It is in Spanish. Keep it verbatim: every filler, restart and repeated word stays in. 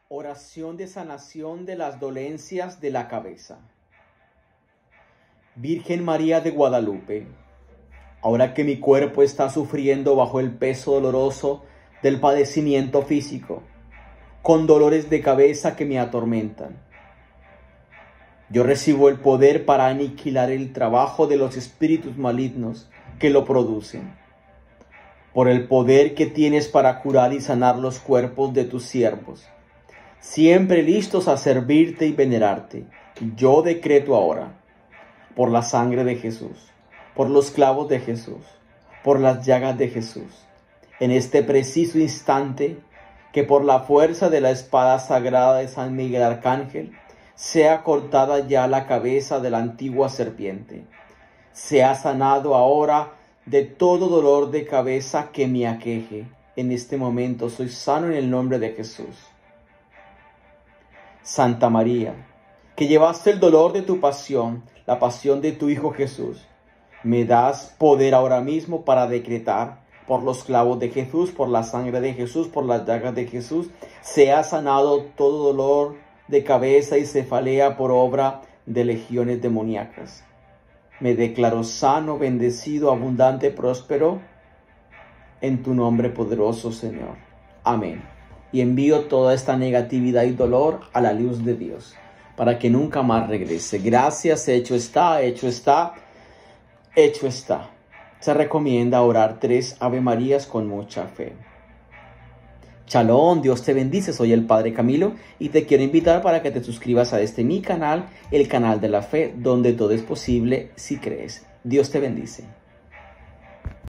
Oración de sanación de las dolencias de la cabeza. Virgen María de Guadalupe, ahora que mi cuerpo está sufriendo bajo el peso doloroso del padecimiento físico, con dolores de cabeza que me atormentan, yo recibo el poder para aniquilar el trabajo de los espíritus malignos que lo producen. Por el poder que tienes para curar y sanar los cuerpos de tus siervos, siempre listos a servirte y venerarte, yo decreto ahora, por la sangre de Jesús, por los clavos de Jesús, por las llagas de Jesús, en este preciso instante, que por la fuerza de la espada sagrada de San Miguel Arcángel, sea cortada ya la cabeza de la antigua serpiente, sea sanado ahora de todo dolor de cabeza que me aqueje. En este momento soy sano en el nombre de Jesús. Santa María, que llevaste el dolor de tu pasión, la pasión de tu Hijo Jesús, me das poder ahora mismo para decretar, por los clavos de Jesús, por la sangre de Jesús, por las llagas de Jesús, sea sanado todo dolor de cabeza y cefalea por obra de legiones demoníacas. Me declaro sano, bendecido, abundante, próspero, en tu nombre poderoso, Señor. Amén. Y envío toda esta negatividad y dolor a la luz de Dios, para que nunca más regrese. Gracias, hecho está, hecho está, hecho está. Se recomienda orar tres Ave Marías con mucha fe. Shalom, Dios te bendice, soy el Padre Camilo y te quiero invitar para que te suscribas a este mi canal, el canal de la fe, donde todo es posible si crees. Dios te bendice.